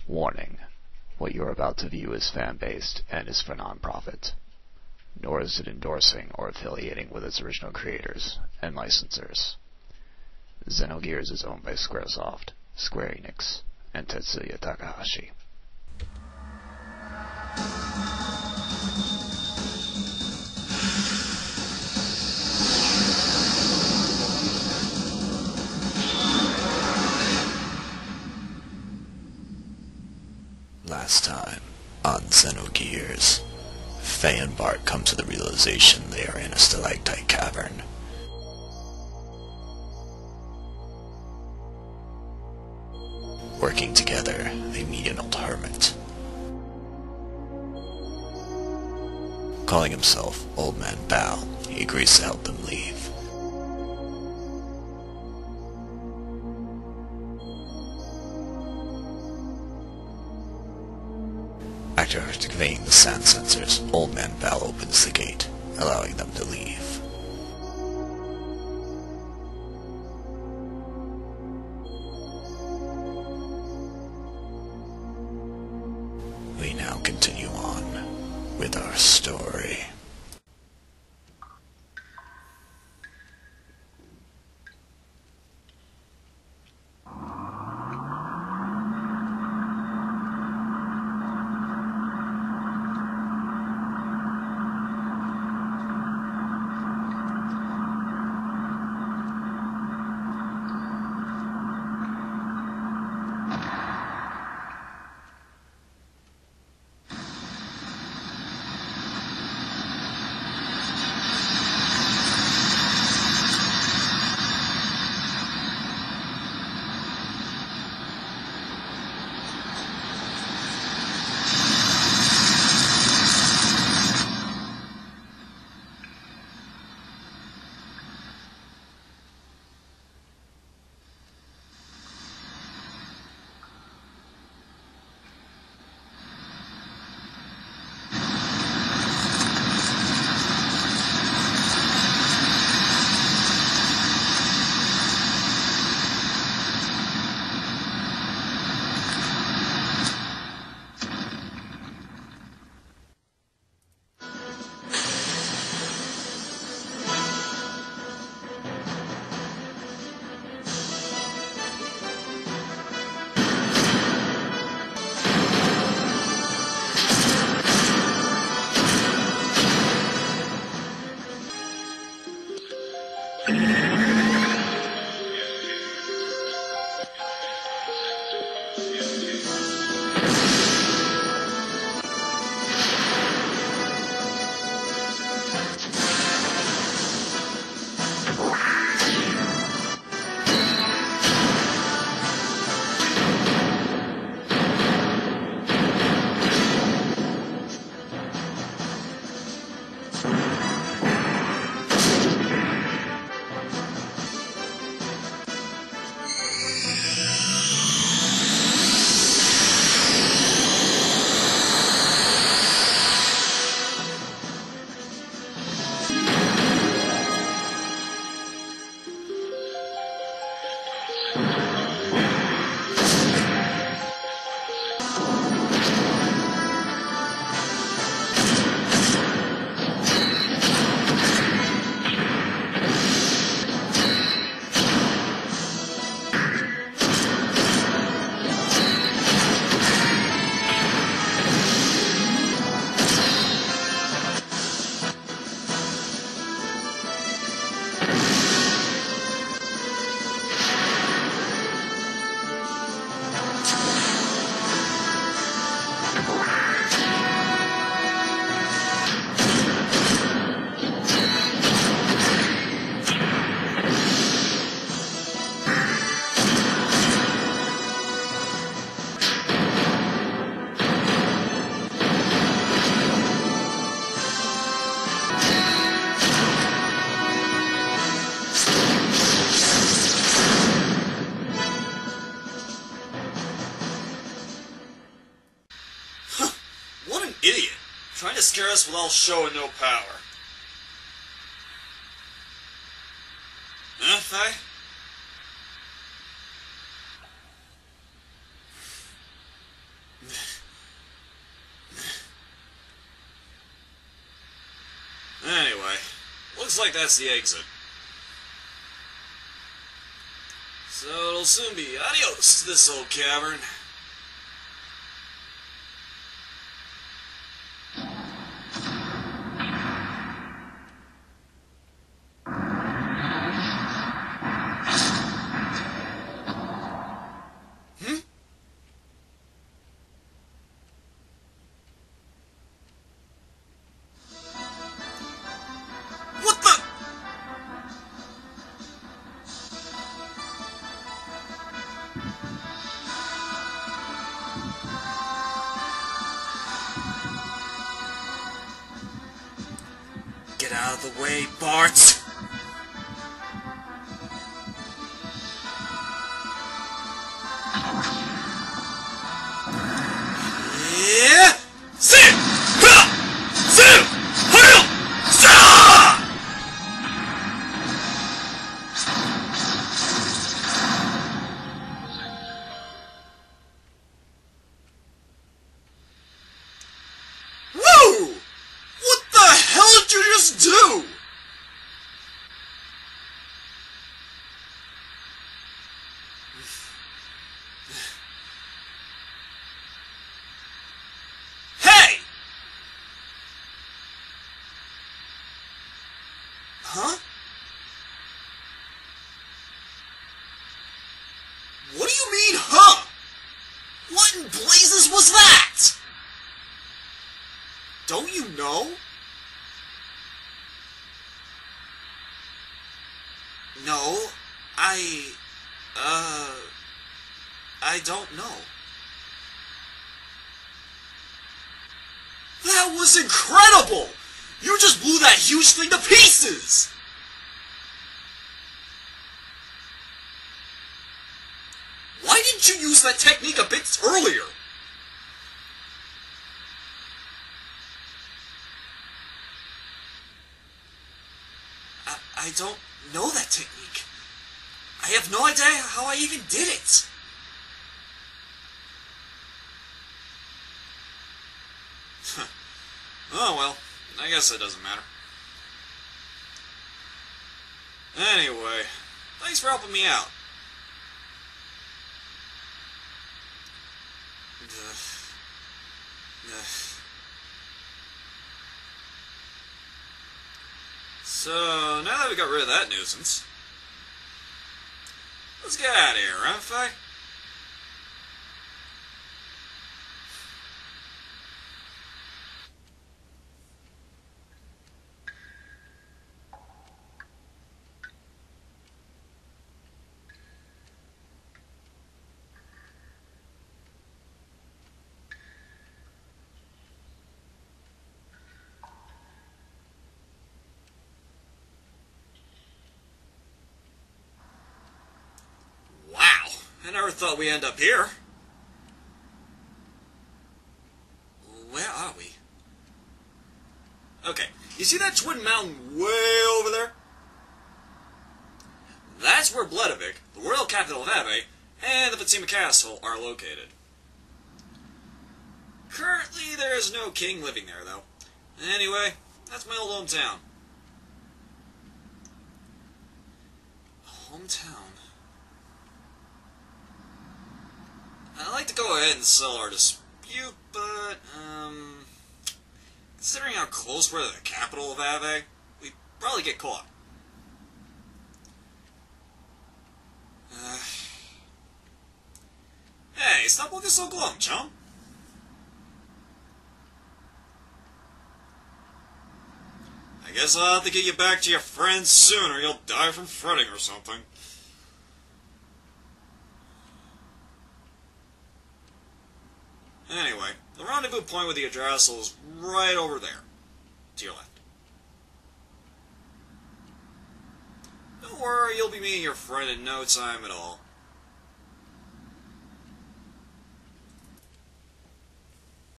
Warning: what you are about to view is fan-based and is for non-profit. Nor is it endorsing or affiliating with its original creators and licensors. Xenogears is owned by Squaresoft, Square Enix, and Tetsuya Takahashi. Last time on Xenogears, Faye and Bart come to the realization they are in a stalactite cavern. Working together, they meet an old hermit. Calling himself Old Man Bao, he agrees to help them leave. After activating the sand sensors, Old Man Bao opens the gate, allowing them to leave. We now continue on with our story. Trying to scare us with all show and no power. Huh, Faye? Looks like that's the exit. So it'll soon be adios to this old cavern. What the? Get out of the way, Bart! Yeah! Sit! Ha! Sit! Hail! Sa! Whoa! What the hell did you just do? Hey! Huh? What do you mean, huh? What in blazes was that? Don't you know? No, I don't know. That was incredible! You just blew that huge thing to pieces! Why didn't you use that technique a bit earlier? I don't know that technique. I have no idea how I even did it. Oh well, I guess it doesn't matter. Anyway, thanks for helping me out. So, now that we got rid of that nuisance, let's get out of here, right, Faye? I never thought we'd end up here. Where are we? Okay, you see that twin mountain way over there? That's where Bledavik, the royal capital of Ave, and the Fatima Castle are located. Currently, there is no king living there, though. Anyway, that's my old hometown. Hometown? I'd like to go ahead and settle our dispute, but, considering how close we're to the capital of Ave, we'd probably get caught. Hey, stop looking so glum, chum. I guess I'll have to get you back to your friends soon, or you'll die from fretting or something. Anyway, the rendezvous point with the Yggdrasil is right over there, to your left. Don't worry, you'll be meeting your friend in no time at all.